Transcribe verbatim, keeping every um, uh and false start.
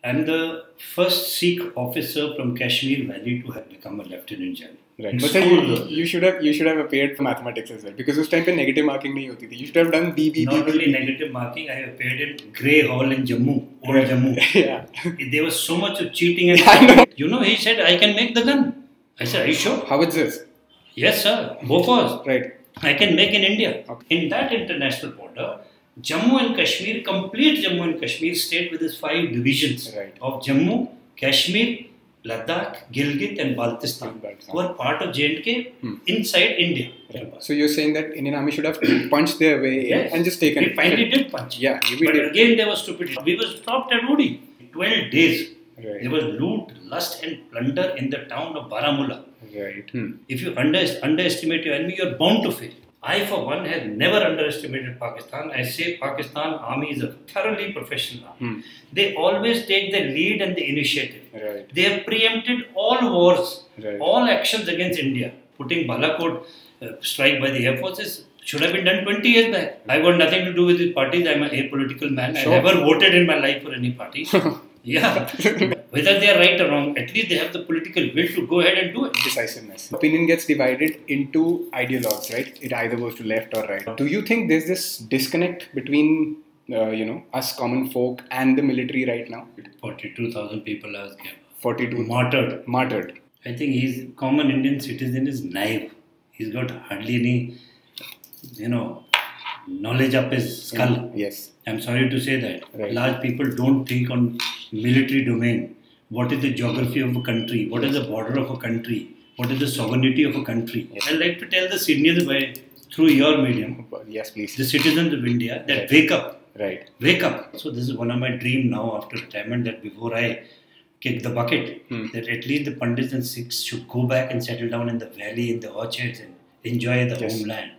I'm the first Sikh officer from Kashmir Valley to have become a lieutenant general. Right. But then you, you should have you should have appeared for mathematics as well, because उस time पे negative marking नहीं होती थी. You should have done B B. Not only negative marking, I appeared in Grey Hall in Jammu, old right. Jammu. Yeah. There was so much of cheating and yeah, you know, he said, I can make the gun. I said, are you sure? How is this? Yes, sir. Bofors. Right. I can make in India. Okay. In that international border, Jammu and Kashmir, complete Jammu and Kashmir state with its five divisions right. of Jammu, Kashmir, Ladakh, Gilgit and Baltistan, Baltistan. who are part of J and K hmm. inside India. Right. So you're saying that Indian Army should have punched their way yes. in and just taken it. We finally did punch. Yeah, we but did. Again there was stupidity. We were stopped at Udi. twelve days. Right. There was loot, lust and plunder in the town of Baramulla. Right. Hmm. If you under, underestimate your enemy, you're bound to fail. I, for one, have never underestimated Pakistan. I say Pakistan Army is a thoroughly professional army. Hmm. They always take the lead and the initiative. Right. They have preempted all wars, right. all actions against India. Putting Balakot uh, strike by the Air Forces should have been done twenty years back. I got nothing to do with these parties. I'm a apolitical man. Sure. I never voted in my life for any party. Yeah. Whether they are right or wrong, at least they have the political will to go ahead and do it. Decisiveness. Opinion gets divided into ideologues, right? It either goes to left or right. Do you think there's this disconnect between, uh, you know, us common folk and the military right now? forty-two thousand people are forty-two martyred. Martyred. I think he's common Indian citizen is naive. He's got hardly any, you know, knowledge up his skull. Mm, yes. I'm sorry to say that. Right. Large people don't think on military domain. What is the geography of a country? What is the border of a country? What is the sovereignty of a country? Yes. I'd like to tell the Sydneyans by through your medium. Yes, please. The citizens of India that right. wake up. Right. Wake up. So this is one of my dreams now after retirement, that before I kick the bucket, hmm. that at least the Pandits and Sikhs should go back and settle down in the valley, in the orchards and enjoy the yes. homeland.